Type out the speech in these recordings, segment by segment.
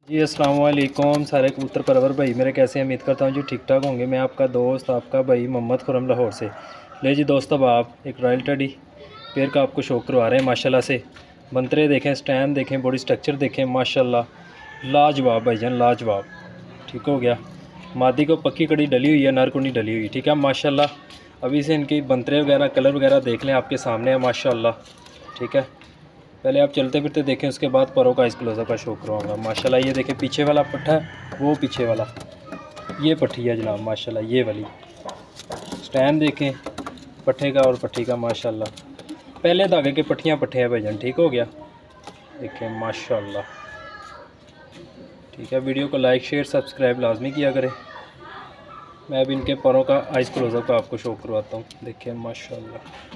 जी अस्सलाम वालेकुम सारे कबूतर परवर भाई मेरे कैसे हैं। उम्मीद करता हूँ जी ठीक ठाक होंगे। मैं आपका दोस्त आपका भाई मोहम्मद खुरम लाहौर से। ले जी दोस्त, अब आप एक रॉयल टेडी पेयर का आपको शौक करवा रहे हैं। माशाल्लाह से बंतरे देखें, स्टैंड देखें, बॉडी स्ट्रक्चर देखें, माशाल्लाह लाजवाब भाईजान लाजवाब। ठीक हो गया। मादी को पक्की कड़ी डली हुई है, नर को नहीं डली हुई। ठीक है माशाल्लाह। अभी से इनकी बंतरे वगैरह कलर वगैरह देख लें, आपके सामने है माशाल्लाह। ठीक है, पहले आप चलते फिरते देखें, उसके बाद परों का इस क्लोजअप का शो करवाऊंगा। माशाल्लाह ये देखें, पीछे वाला पट्ठा है वो पीछे वाला, ये पट्ठी है जनाब माशाल्लाह। ये वाली स्टैंड देखें पट्ठे का और पट्ठी का माशाल्लाह। पहले धागे के पट्ठियाँ पट्ठे हैं भाईजान। ठीक हो गया, देखें माशाल्लाह। ठीक है, वीडियो को लाइक शेयर सब्सक्राइब लाजमी किया करें। मैं अब इनके परों का आइस क्लोजअप का आपको शो करवाता हूँ। देखें माशाल्लाह।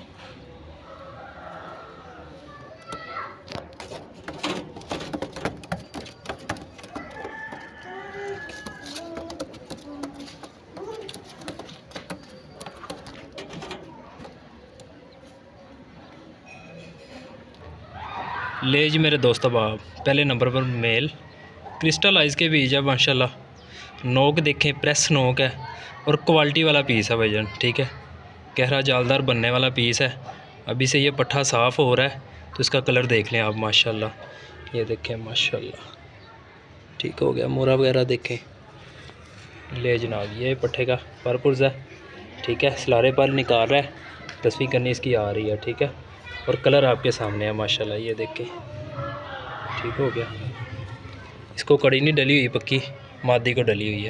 ले जी मेरे दोस्तों, आप पहले नंबर पर मेल क्रिस्टल आइज़ के बीज है माशाल्लाह। नोक देखें, प्रेस नोक है और क्वालिटी वाला पीस है भाईजान। ठीक है, गहरा जालदार बनने वाला पीस है। अभी से ये पट्ठा साफ़ हो रहा है तो इसका कलर देख लें आप माशाल्लाह। ये देखें माशाल्लाह। ठीक हो गया, मोरा वगैरह देखें। ले जनाब, ये पट्ठे का परपुर्ज है। ठीक है, सलारे पर निकाल रहा है, 10वीं करनी इसकी आ रही है। ठीक है, और कलर आपके सामने है माशाल्लाह। ये देखें, ठीक हो गया। इसको कड़ी नहीं डली हुई पक्की, मादी को डली हुई है।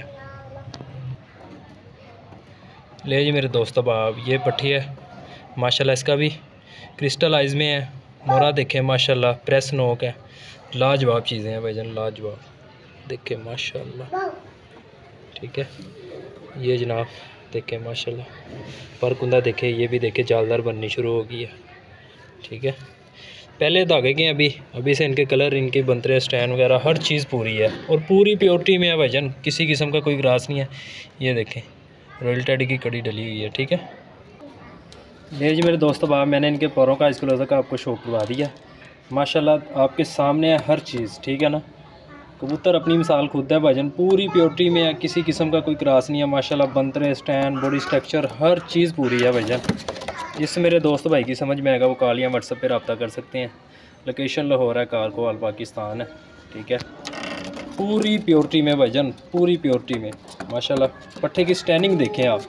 ले जी मेरे दोस्तों, अब ये पट्ठी है माशाल्लाह। इसका भी क्रिस्टल आइज़ में है। मोरा देखें माशाल्लाह, प्रेस नोक है। लाजवाब चीज़ें हैं भाईजान लाजवाब। देखें माशाल्लाह। ठीक है, ये जनाब देखें माशाल्लाह। पर कुंदा देखें, ये भी देखें जालदार बननी शुरू हो गई है। ठीक है, पहले धागे के अभी से इनके कलर, इनके बंतरे, स्टैंड वगैरह हर चीज़ पूरी है और पूरी प्योरिटी में है भाईजान। किसी किस्म का कोई ग्रास नहीं है। ये देखें, रॉयल टेडी की कड़ी डली हुई है। ठीक है, ये जी मेरे दोस्तों, अब मैंने इनके पैरों का इसक्लोजर का आपको शो करवा दिया माशाल्लाह। आपके सामने है हर चीज़। ठीक है ना, कबूतर अपनी मिसाल खुद है भाईजान, पूरी प्योरिटी में है। किसी किस्म का कोई क्रास नहीं है माशाल्लाह। बंतरे, स्टैंड, बॉडी स्ट्रक्चर हर चीज़ पूरी है भाईजान। जिस मेरे दोस्त भाई की समझ में आएगा वो कॉल या व्हाट्सएप पे रब्ता कर सकते हैं। लोकेशन लाहौर है, कारकोवाल पाकिस्तान है। ठीक है, पूरी प्योरिटी में भाईजान, पूरी प्योरिटी में माशाल्लाह। पट्ठे की स्टैंडिंग देखें आप,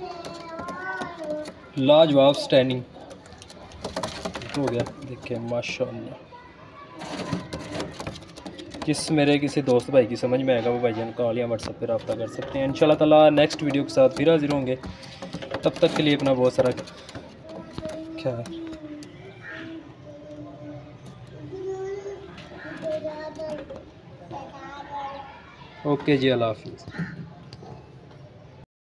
लाजवाब स्टैंडिंग। हो गया, देखें माशाल्लाह। जिस मेरे किसी दोस्त भाई की समझ में आएगा वो भाईजान कॉल या व्हाट्सएप पे रब्ता कर सकते हैं। इंशाल्लाह ताला नेक्स्ट वीडियो के साथ फिर हाजिर होंगे। तब तक के लिए अपना बहुत सारा ख्याल। ओके जी, अल्लाह हाफिज़।